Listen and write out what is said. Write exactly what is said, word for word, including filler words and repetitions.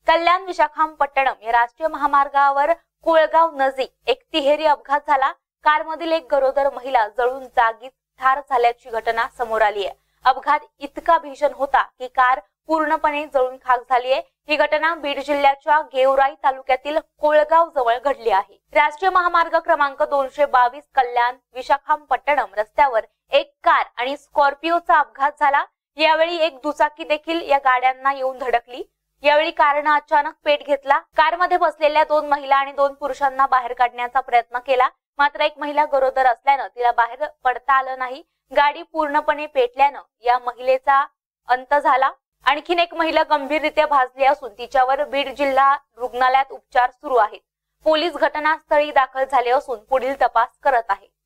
कल्याण विशाखापट्टणम या राष्ट्रीय महामार्गावर कोळगाव नजीक एक तिहेरी अपघात झाला। कारमधील एक गरोदर महिला जळून जागीच ठार झाल्याची घटना समोर आली आहे। अपघात इतका भीषण होता की कार पूर्णपणे जळून खाक झाली आहे। ही घटना बीड जिल्ह्याच्या गेवराई तालुक्यातील कोळगाव जवळ घडली आहे। राष्ट्रीय महामार्ग क्रमांक दोनशे बावीस कल्याण विशाखापट्टणम रस्त्यावर एक कार आणि स्कॉर्पिओचा अपघात झाला। यावेळी एक दुचाकी देखील या गाड्यांना येऊन धडकली। यावेळी कारने अचानक पेट घेतला। कारमध्ये बसलेल्या दोन महिला आणि दोन पुरुषांना बाहेर काढण्याचा प्रयत्न केला, मात्र एक महिला गरोदर असल्यानं तिला बाहेर पडता आलं नाही। गाडी पूर्णपणे पेटल्यानं या महिलेचा अंत झाला। आणखीन एक महिला गंभीररित्या भाजली असून तिच्यावर बीड जिल्हा रुग्णालयात उपचार सुरू आहेत। पोलीस घटनास्थळी दाखल झाले असून पुढील तपास करत आहेत।